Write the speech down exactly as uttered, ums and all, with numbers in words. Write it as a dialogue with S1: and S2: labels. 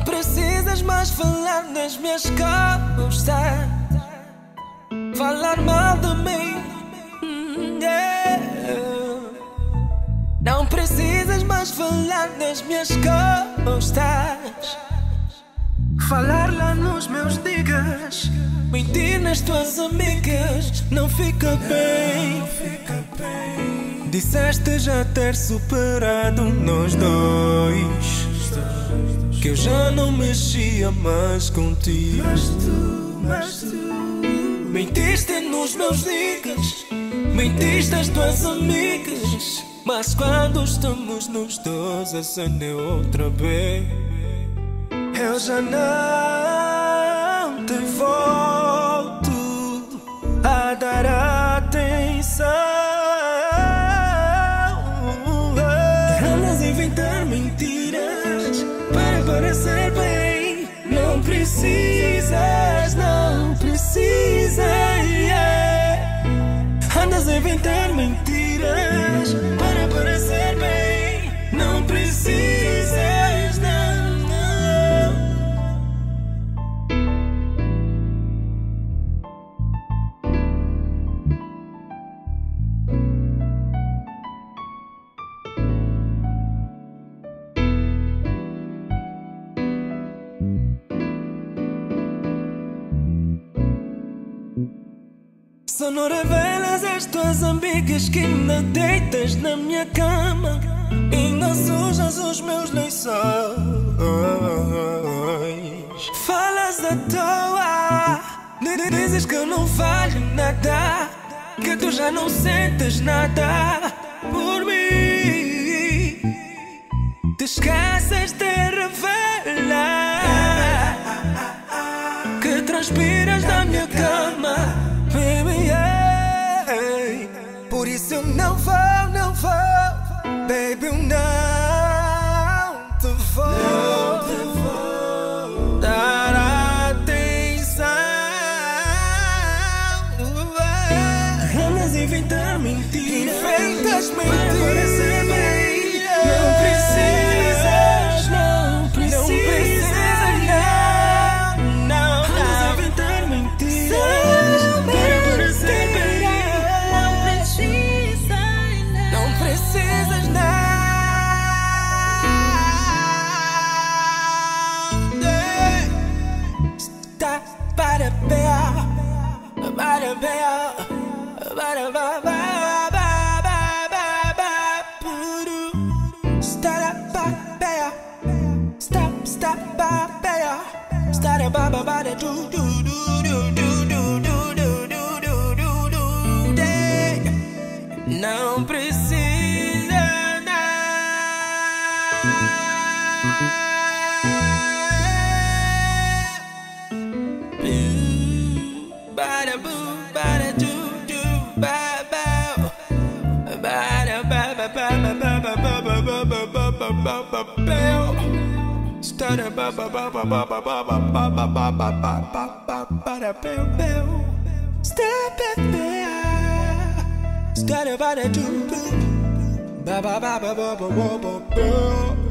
S1: Não precisas mais falar das minhas costas, falar mal de mim, yeah. Não precisas mais falar das minhas costas, falar lá nos meus digas, mentir nas tuas amigas. Não fica bem. Disseste já ter superado nós dois, que eu já não mexia mais contigo. Mas tu, mas tu mentiste nos meus digas, mentiste às tuas amigas. Mas quando estamos nos dois, acende outra vez. Eu já não te volto a dar atenção. Andas a inventar mentiras para parecer bem. Não precisas, não precisas, yeah. Andas a inventar mentiras para parecer bem. Não precisas, não, não. Só não revelas às tuas amigas que ainda deitas na minha cama, ainda sujas os meus lençóis. Falas à toa, dizes que eu não valho nada, que tu já não sentes nada por mim. Te esqueces de revelar que transpiras na minha cama, baby, yeah. Por isso eu não vou, não vou, baby, eu não te vou, não te vou dar atenção. Andas a inventar mentiras, inventas mentiras para parecer bem. Não precisas, não precisas, não, não. Andas a inventar mentiras para parecer bem. Não precisas, não precisas, não. Está para ver, para ver, para ver. Ba ba ba da do do do do do do do do do do do do. Não precisa nada. Bada boo bada do do ba ba. Bada ba ba ba ba ba ba ba ba ba ba ba ba ba. Start ba ba ba ba ba ba ba ba ba ba ba ba ba ba ba da bell bell. Step back there. Start ba da do do. Ba ba ba ba ba ba ba ba.